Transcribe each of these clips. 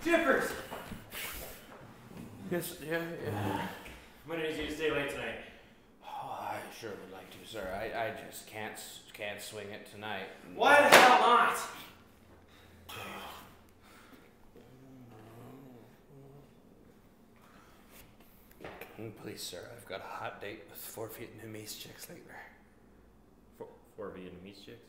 Jippers! Yes, yeah. I'm gonna need you to stay late tonight. Oh, I sure would like to, sir. I just can't swing it tonight. Why the hell not? Please, sir, I've got a hot date with 4 Vietnamese chicks later. Four Vietnamese chicks?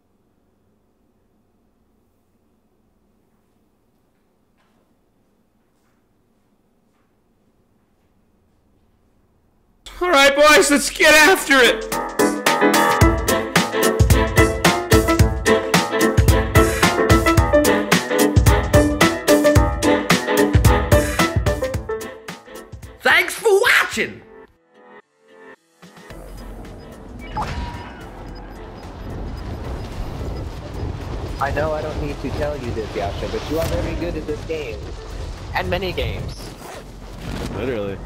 All right, boys, let's get after it. Thanks for watching. I know I don't need to tell you this, Yasha, but you are very good at this game. And many games. Literally.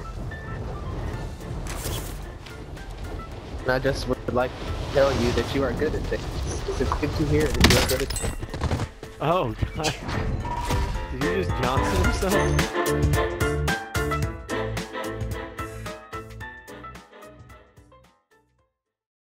And I just would like to tell you that you are good at this. It's good to hear that you are good at this. Oh, God. Did he just Johnson himself?